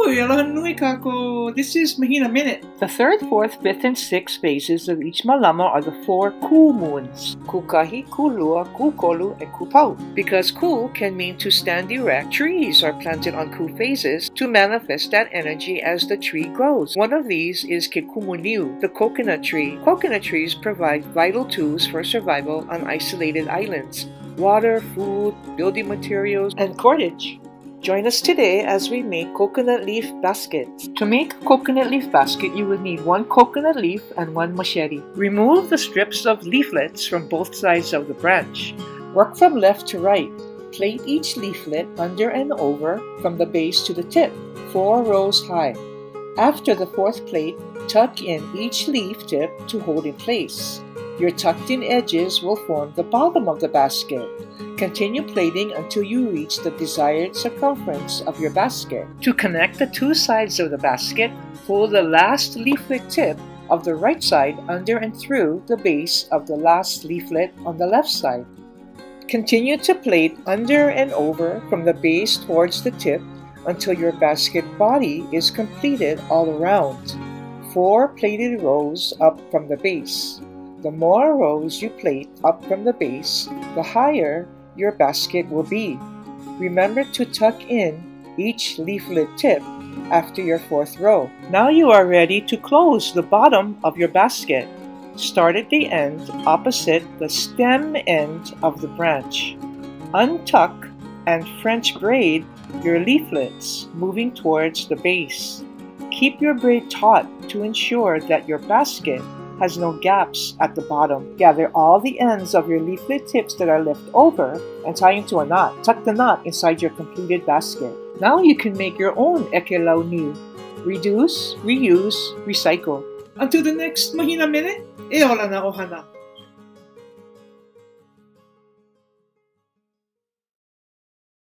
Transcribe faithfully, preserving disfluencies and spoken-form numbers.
Uy, alahan nui kako. This is Mahina Minute. The third, fourth, fifth, and sixth phases of each malama are the four Ku moons: Kukahi, Kulua, Kukolu, and Kupau. Because Ku can mean to stand erect, trees are planted on Ku phases to manifest that energy as the tree grows. One of these is Kekumuliu, the coconut tree. Coconut trees provide vital tools for survival on isolated islands: water, food, building materials, and cordage. Join us today as we make coconut leaf baskets. To make a coconut leaf basket, you will need one coconut leaf and one machete. Remove the strips of leaflets from both sides of the branch. Work from left to right. Plate each leaflet under and over from the base to the tip, four rows high. After the fourth plate, tuck in each leaf tip to hold in place. Your tucked-in edges will form the bottom of the basket. Continue plating until you reach the desired circumference of your basket. To connect the two sides of the basket, pull the last leaflet tip of the right side under and through the base of the last leaflet on the left side. Continue to plait under and over from the base towards the tip until your basket body is completed all around. Four plated rows up from the base. The more rows you plait up from the base, the higher your basket will be. Remember to tuck in each leaflet tip after your fourth row. Now you are ready to close the bottom of your basket. Start at the end opposite the stem end of the branch. Untuck and French braid your leaflets, moving towards the base. Keep your braid taut to ensure that your basket has no gaps at the bottom. Gather all the ends of your leaflet tips that are left over and tie into a knot. Tuck the knot inside your completed basket. Now you can make your own ekelauniu. Reduce, reuse, recycle. Until the next Mahina Minute, e ola na ohana.